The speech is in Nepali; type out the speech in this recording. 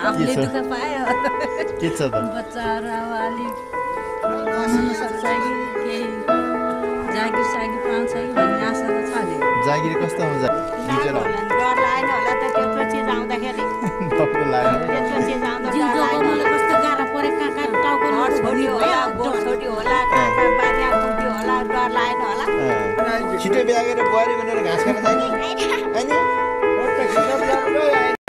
आफूले दुःख पायो के छ त बच्चाहरू अब अलिक बस्न सक्छ कि केही जागिर सागिर पाउँछ कि भन्ने आशा त छ नि जागिर कस्तो हुन्छ डर लागेन होला त त्यत्रो चिज आउँदाखेरि तपाईँको लाग्यो त्यत्रो चिज आउँदा जिउ जोगाउनुलाई कस्तो गाह्रो परे कहाँ टाउको छोटी होला गोठ छोटी होला कहाँ बाजा कुट्यो होला डर लागेन होला छिटो बिहा गरेर बुहारी भनेर घाँस खान जाने